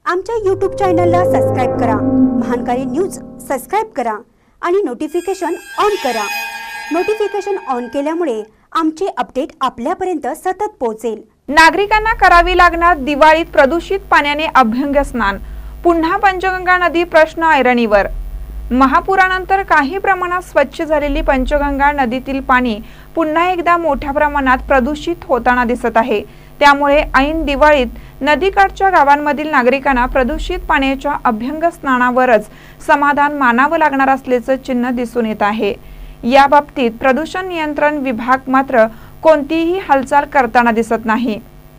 आमच्या YouTube चॅनलला subscribe करा, महानकारी न्यूज सबस्क्राइब करा आणि नोटिफिकेशन ऑन करा। नोटिफिकेशन ऑन केल्यामुळे आमचे अपडेट आपल्यापर्यंत सतत पोहोचेल। नागरिकांना करावी लागणार दिवाळीत प्रदूषित पाण्याने अभ्यंग स्नान, पुन्हा पंचगंगा नदी प्रश्न ऐरणीवर। महापुरानंतर काही प्रमाणात स्वच्छ झालेली पंचगंगा नदीतील पाणी पुन्हा एकदा मोठ्या प्रमाणात प्रदूषित होताना दिसत आहे। त्यामुळे ऐन दिवाळीत नदीकाठच्या गावांमधील नागरिकांना प्रदूषित पाण्याच्या अभ्यंग स्नानावरच समाधान मानावं लागणार असल्याचं चिन्ह दिसून येत आहे। या बाबतीत प्रदूषण नियंत्रण विभाग मात्र कोणतीही हालचाल करताना दिसत नाही।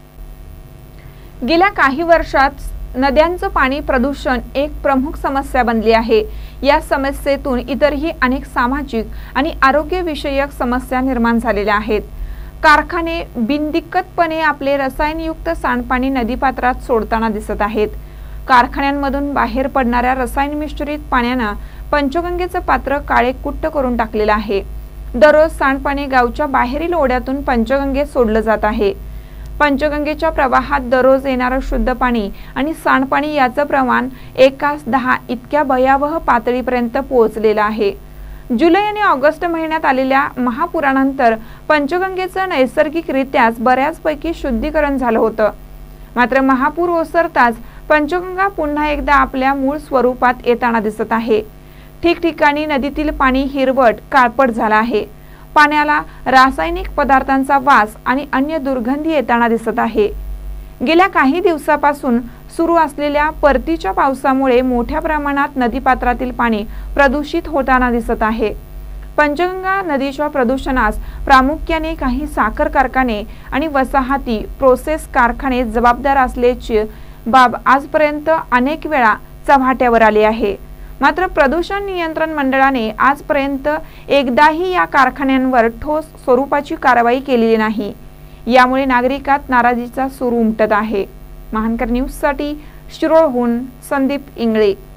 गेल्या काही वर्षात नद्यांचं पाणी प्रदूषण एक प्रमुख समस्या बनली आहे। या समस्येतून इतरही अनेक सामाजिक आणि आरोग्य विषयक समस्या निर्माण झालेल्या आहेत। कारखाने बिनदिक्कतपणे आपले रसायनयुक्त सांडपाणी नदीपात्रात सोडताना दिसत आहेत। कारखान्यांमधून बाहेर पडणाऱ्या रसायन मिश्रित पाण्याने पंचगंगेचं पात्र काळेकुट्ट करून टाकलेलं आहे। दररोज सांडपाणी गावच्या बाहेरील ओढ्यातून पंचगंगेत सोडलं जात आहे। पंचगंगेच्या प्रवाहात दररोज येणारं शुद्ध पाणी आणि सांडपाणी याचं प्रमाण 1:10 इतक्या भयावह पातळीपर्यंत पोहोचलेलं आहे। जुलै आणि ऑगस्ट महिन्यात आलेल्या महापुरानंतर पंचगंगेचं नैसर्गिकरित्याच बऱ्याचपैकी शुद्धीकरण झालं होतं। मात्र महापूर ओसरताच पंचगंगा पुन्हा एकदा आपल्या मूळ स्वरूपात येताना दिसत आहे। ठिकठिकाणी नदीतील पाणी हिरवट काळपट झालं आहे। पाण्याला रासायनिक पदार्थांचा वास आणि अन्य दुर्गंधी येताना दिसत आहे। गेल्या काही दिवसापासून सुरू असलेल्या परतीच्या पावसामुळे मोठ्या प्रमाणात नदीपात्रातील पाणी प्रदूषित होताना दिसत आहे। पंचगंगा नदीच्या प्रदूषणास प्रामुख्याने काही साखर कारखाने आणि वसाहती प्रोसेस कारखाने जबाबदार असल्याची बाब आजपर्यंत अनेक वेळा चव्हाट्यावर आली आहे। मात्र प्रदूषण नियंत्रण मंडळाने आजपर्यंत एकदाही या कारखान्यांवर ठोस स्वरूपाची कारवाई केलेली नाही। यामुळे नागरिकात नाराजीचा सूर उमटत आहे। महानकर न्यूज साठी शिरोळहून संदीप इंगळे।